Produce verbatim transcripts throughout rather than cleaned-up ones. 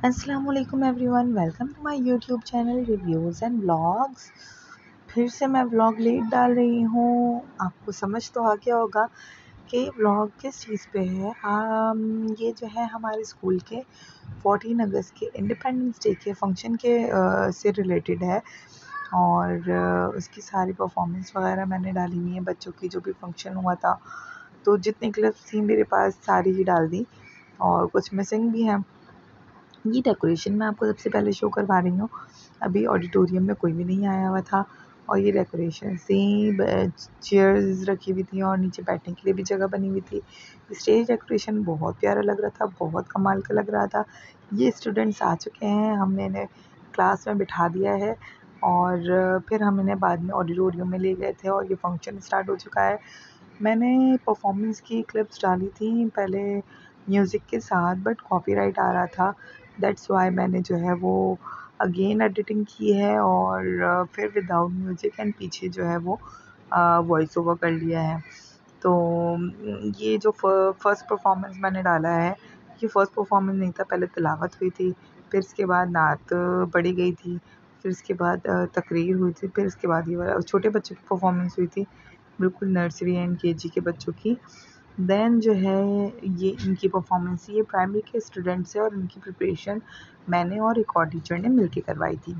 अस्सलाम वालेकुम everyone, welcome to my YouTube channel reviews and vlogs. फिर से मैं व्लॉग लेट डाल रही हूँ। आपको समझ तो आ गया होगा कि व्लॉग किस चीज़ पे है। आम, ये जो है हमारे स्कूल के फोर्टीन अगस्त के इंडिपेंडेंस डे के फंक्शन के आ, से रिलेटेड है। और आ, उसकी सारी परफॉर्मेंस वगैरह मैंने डाली हुई है, बच्चों की जो भी फंक्शन हुआ था। तो जितनी क्लिप्स थी मेरे पास सारी ही डाल दी, और कुछ मिसिंग भी हैं। ये डेकोरेशन मैं आपको सबसे पहले शो करवा रही हूँ। अभी ऑडिटोरियम में कोई भी नहीं आया हुआ था, और ये डेकोरेशन थी, चेयर्स रखी हुई थी और नीचे बैठने के लिए भी जगह बनी हुई थी। स्टेज डेकोरेशन बहुत प्यारा लग रहा था, बहुत कमाल का लग रहा था। ये स्टूडेंट्स आ चुके हैं, हमने इन्हें क्लास में बिठा दिया है, और फिर हम इन्हें बाद में ऑडिटोरियम में ले गए थे और ये फंक्शन स्टार्ट हो चुका है। मैंने परफॉर्मेंस की क्लिप्स डाली थी पहले म्यूज़िक के साथ, बट कॉपीराइट आ रहा था। दैट्स वाई मैंने जो है वो अगेन एडिटिंग की है, और अ, फिर विदाउट म्यूज़िक एंड पीछे जो है वो वॉइस ओवर कर लिया है। तो म, ये जो फर्स्ट परफॉर्मेंस मैंने डाला है, ये फर्स्ट परफॉर्मेंस नहीं था। पहले तिलावत हुई थी, फिर इसके बाद नात पढ़ी गई थी, फिर इसके बाद अ, तकरीर हुई थी, फिर इसके बाद ये वाला छोटे बच्चों की परफॉर्मेंस हुई थी, बिल्कुल नर्सरी एंड केजी के बच्चों की। देन जो है ये इनकी परफॉर्मेंस, ये प्राइमरी के स्टूडेंट्स हैं और इनकी प्रिपरेशन मैंने और एक और टीचर ने मिलके करवाई थी।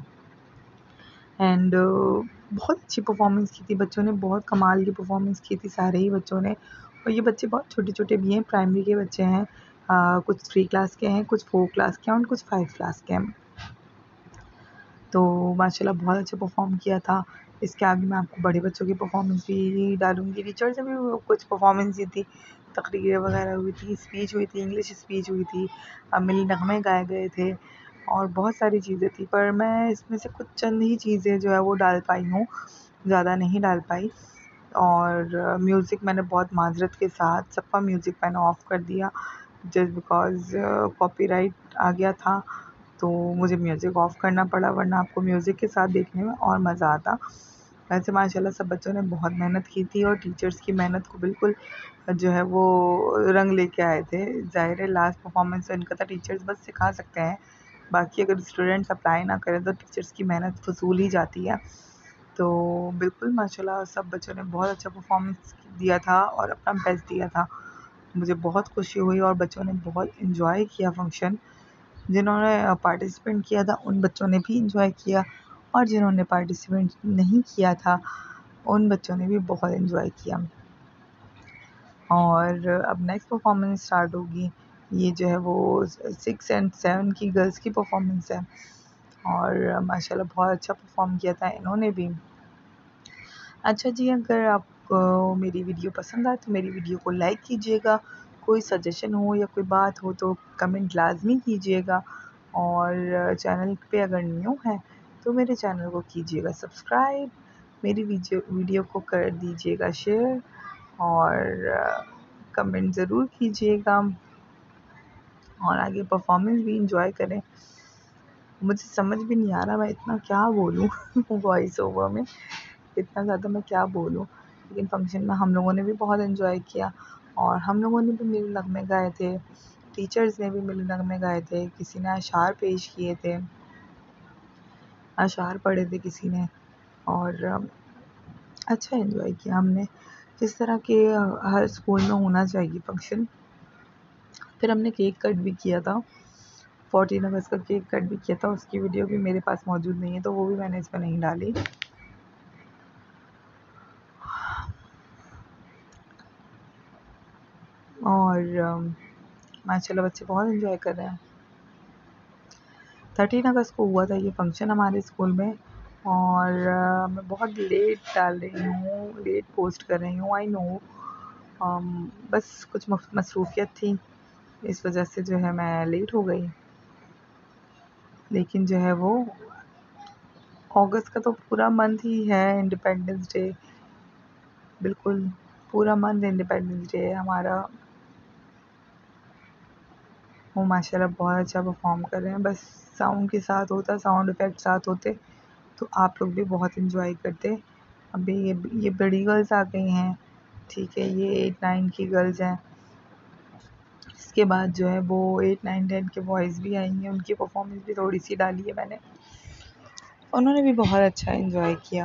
एंड बहुत अच्छी परफॉर्मेंस की थी बच्चों ने, बहुत कमाल की परफॉर्मेंस की थी सारे ही बच्चों ने। और ये बच्चे बहुत छोटे छोटे भी हैं, प्राइमरी के बच्चे हैं। आ, कुछ थ्री क्लास के हैं, कुछ फोर क्लास के हैं और कुछ फाइव क्लास के हैं। तो माशाल्लाह बहुत अच्छा परफॉर्म किया था। इसके आगे मैं आपको बड़े बच्चों की परफॉर्मेंस भी डालूँगी। टीचर्स ने भी कुछ परफॉर्मेंस दी थी, तकरीरें वगैरह हुई थी, स्पीच हुई थी, इंग्लिश स्पीच हुई थी, अ, मिली नगमे गाए गए थे और बहुत सारी चीज़ें थी। पर मैं इसमें से कुछ चंद ही चीज़ें जो है वो डाल पाई हूँ, ज़्यादा नहीं डाल पाई। और म्यूज़िक मैंने बहुत माजरत के साथ सबका म्यूज़िक मैंने ऑफ़ कर दिया, जस्ट बिकॉज़ कॉपीराइट आ गया था, तो मुझे म्यूज़िक ऑफ़ करना पड़ा, वरना आपको म्यूज़िक के साथ देखने में और मज़ा आता। वैसे माशाल्लाह सब बच्चों ने बहुत मेहनत की थी और टीचर्स की मेहनत को बिल्कुल जो है वो रंग लेके आए थे। ज़ाहिर है लास्ट परफॉर्मेंस तो इनका था, टीचर्स बस सिखा सकते हैं, बाकी अगर स्टूडेंट्स अप्लाई ना करें तो टीचर्स की मेहनत फ़िज़ूल ही जाती है। तो बिल्कुल माशाल्लाह सब बच्चों ने बहुत अच्छा परफॉर्मेंस दिया था और अपना बेस्ट दिया था। मुझे बहुत खुशी हुई और बच्चों ने बहुत एंजॉय किया फंक्शन। जिन्होंने पार्टिसिपेट किया था उन बच्चों ने भी एंजॉय किया, और जिन्होंने पार्टिसिपेट नहीं किया था उन बच्चों ने भी बहुत एंजॉय किया। और अब नेक्स्ट परफॉर्मेंस स्टार्ट होगी। ये जो है वो सिक्स एंड सेवन की गर्ल्स की परफॉर्मेंस है, और माशाल्लाह बहुत अच्छा परफॉर्म किया था इन्होंने भी। अच्छा जी, अगर आपको मेरी वीडियो पसंद आए तो मेरी वीडियो को लाइक कीजिएगा। कोई सजेशन हो या कोई बात हो तो कमेंट लाज़मी कीजिएगा, और चैनल पे अगर न्यू हैं तो मेरे चैनल को कीजिएगा सब्सक्राइब, मेरी वीडियो वीडियो को कर दीजिएगा शेयर, और कमेंट ज़रूर कीजिएगा, और आगे परफॉर्मेंस भी इंजॉय करें। मुझे समझ भी नहीं आ रहा मैं इतना क्या बोलूँ वॉइस ओवर में, इतना ज़्यादा मैं क्या बोलूँ। लेकिन फंक्शन में हम लोगों ने भी बहुत एंजॉय किया, और हम लोगों ने भी मिल नगमे गाए थे, टीचर्स ने भी मिल नगमे गाए थे, किसी ने अशार पेश किए थे, अशार पढ़े थे किसी ने, और अम, अच्छा एंजॉय किया हमने, जिस तरह के अ, हर स्कूल में होना चाहिए फंक्शन। फिर हमने केक कट भी किया था, फोर्टीन अगस्त का केक कट भी किया था। उसकी वीडियो भी मेरे पास मौजूद नहीं है, तो वो भी मैंने इसमें नहीं डाली। और अम, माशाल्लाह बच्चे बहुत एंजॉय कर रहे हैं। थर्टीन अगस्त को हुआ था ये फंक्शन हमारे स्कूल में, और अ, मैं बहुत लेट डाल रही हूँ, लेट पोस्ट कर रही हूँ, आई नो। बस कुछ मसरूफियत थी, इस वजह से जो है मैं लेट हो गई। लेकिन जो है वो अगस्त का तो पूरा मंथ ही है इंडिपेंडेंस डे, बिल्कुल पूरा मंथ इंडिपेंडेंस डे है हमारा। वो माशाल्लाह बहुत अच्छा परफॉर्म कर रहे हैं, बस साउंड के साथ होता, साउंड इफ़ेक्ट साथ होते तो आप लोग भी बहुत एंजॉय करते। अभी ये ये बड़ी गर्ल्स आ गई हैं, ठीक है, ये एट नाइन की गर्ल्स हैं, इसके बाद जो है वो एट नाइन टेन के बॉयज़ भी आएंगे, उनकी परफॉर्मेंस भी थोड़ी सी डाली है मैंने, उन्होंने भी बहुत अच्छा एंजॉय किया।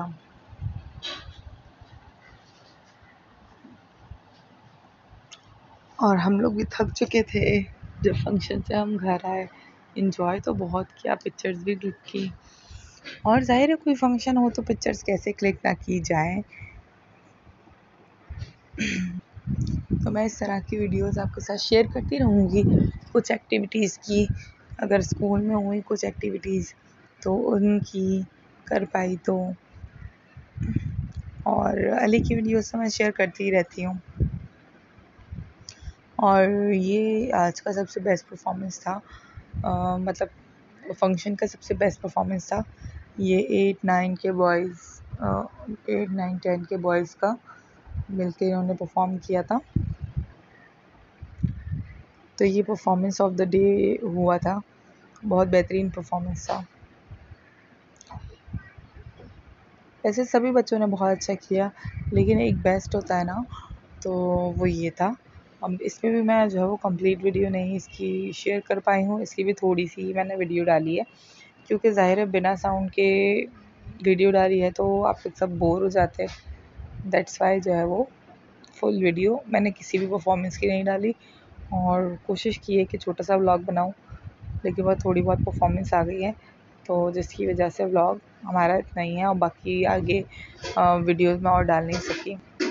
और हम लोग भी थक चुके थे, जब फंक्शन से हम घर आए एंजॉय तो बहुत किया, पिक्चर्स भी क्लिक की। और जाहिर है कोई फंक्शन हो तो पिक्चर्स कैसे क्लिक ना की जाए। तो मैं इस तरह की वीडियोस आपके साथ शेयर करती रहूँगी, कुछ एक्टिविटीज़ की, अगर स्कूल में हुई कुछ एक्टिविटीज़ तो उनकी कर पाई तो, और अली की वीडियोस तो मैं शेयर करती ही रहती हूँ। और ये आज का सबसे बेस्ट परफॉर्मेंस था, आ, मतलब फंक्शन का सबसे बेस्ट परफॉर्मेंस था ये एट नाइन के बॉयज़ एट नाइन टेन के बॉयज़ का मिलके इन्होंने परफॉर्म किया था। तो ये परफॉर्मेंस ऑफ द डे हुआ था, बहुत बेहतरीन परफॉर्मेंस था। वैसे सभी बच्चों ने बहुत अच्छा किया, लेकिन एक बेस्ट होता है ना, तो वो ये था। अब इसमें भी मैं जो है वो कंप्लीट वीडियो नहीं इसकी शेयर कर पाई हूँ, इसकी भी थोड़ी सी मैंने वीडियो डाली है, क्योंकि ज़ाहिर है बिना साउंड के वीडियो डाली है तो आप लोग सब बोर हो जाते हैं। दैट्स वाई जो है वो फुल वीडियो मैंने किसी भी परफॉर्मेंस की नहीं डाली, और कोशिश की है कि छोटा सा व्लॉग बनाऊँ, लेकिन वह थोड़ी बहुत परफॉर्मेंस आ गई है तो जिसकी वजह से व्लॉग हमारा इतना ही है, और बाकी आगे वीडियोस में और डाल नहीं सकी।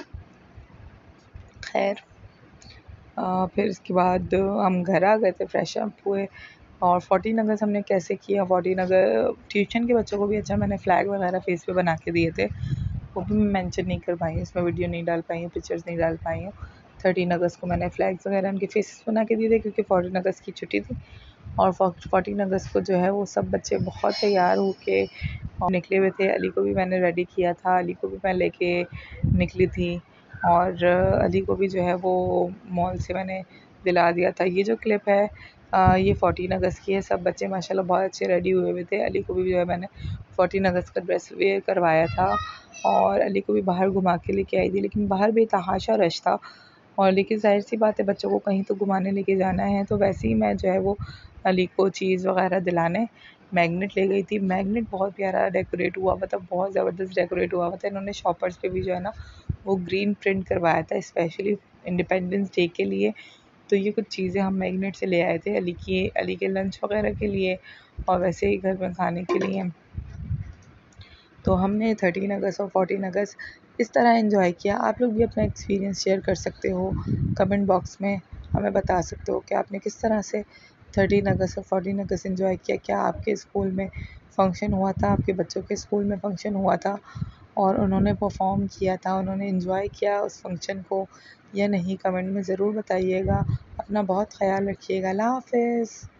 खैर फिर इसके बाद हम घर आ गए थे, फ्रेश अप हुए, और फोर्टीन अगस्त हमने कैसे किया। फोर्टीन अगस्त ट्यूशन के बच्चों को भी अच्छा मैंने फ़्लैग वगैरह फेस पे बना के दिए थे, वो भी मैं मेंशन नहीं कर पाई हूँ, इसमें वीडियो नहीं डाल पाई हूँ, पिक्चर्स नहीं डाल पाई हूँ। थर्टीन अगस्त को मैंने फ्लैग्स वगैरह उनके फेस बना के दिए थे, क्योंकि फोर्टीन अगस्त की छुट्टी थी। और फोर्टीन अगस्त को जो है वो सब बच्चे बहुत तैयार होके निकले हुए थे। अली को भी मैंने रेडी किया था, अली को भी मैं लेके निकली थी, और अली को भी जो है वो मॉल से मैंने दिला दिया था। ये जो क्लिप है आ, ये फोर्टीन अगस्त की है। सब बच्चे माशाल्लाह बहुत अच्छे रेडी हुए हुए थे। अली को भी जो है मैंने फोर्टीन अगस्त का ड्रेस वेयर करवाया था, और अली को भी बाहर घुमा के लेके आई थी, लेकिन बाहर बेतहाशा रश था। और लेकिन ज़ाहिर सी बात है बच्चों को कहीं तो घुमाने लेके जाना है, तो वैसे ही मैं जो है वो अली को चीज़ वगैरह दिलाने मैग्नेट ले गई थी। मैग्नेट बहुत प्यारा डेकोरेट हुआ, मतलब बहुत ज़बरदस्त डेकोरेट हुआ था। इन्होंने शॉपर्स पे भी जो है ना वो ग्रीन प्रिंट करवाया था स्पेशली इंडिपेंडेंस डे के लिए। तो ये कुछ चीज़ें हम मैग्नेट से ले आए थे अली की अली के लंच वगैरह के लिए, और वैसे ही घर में खाने के लिए। तो हमने थर्टीन अगस्त और फोर्टीन अगस्त इस तरह एंजॉय किया। आप लोग भी अपना एक्सपीरियंस शेयर कर सकते हो, कमेंट बॉक्स में हमें बता सकते हो कि आपने किस तरह से थर्टीन अगस्त और फोर्टीन अगस्त एंजॉय किया। क्या आपके स्कूल में फ़ंक्शन हुआ था, आपके बच्चों के स्कूल में फ़ंक्शन हुआ था और उन्होंने परफॉर्म किया था, उन्होंने एंजॉय किया उस फंक्शन को या नहीं, कमेंट में ज़रूर बताइएगा। अपना बहुत ख़याल रखिएगा। अल्लाह हाफ़िज़।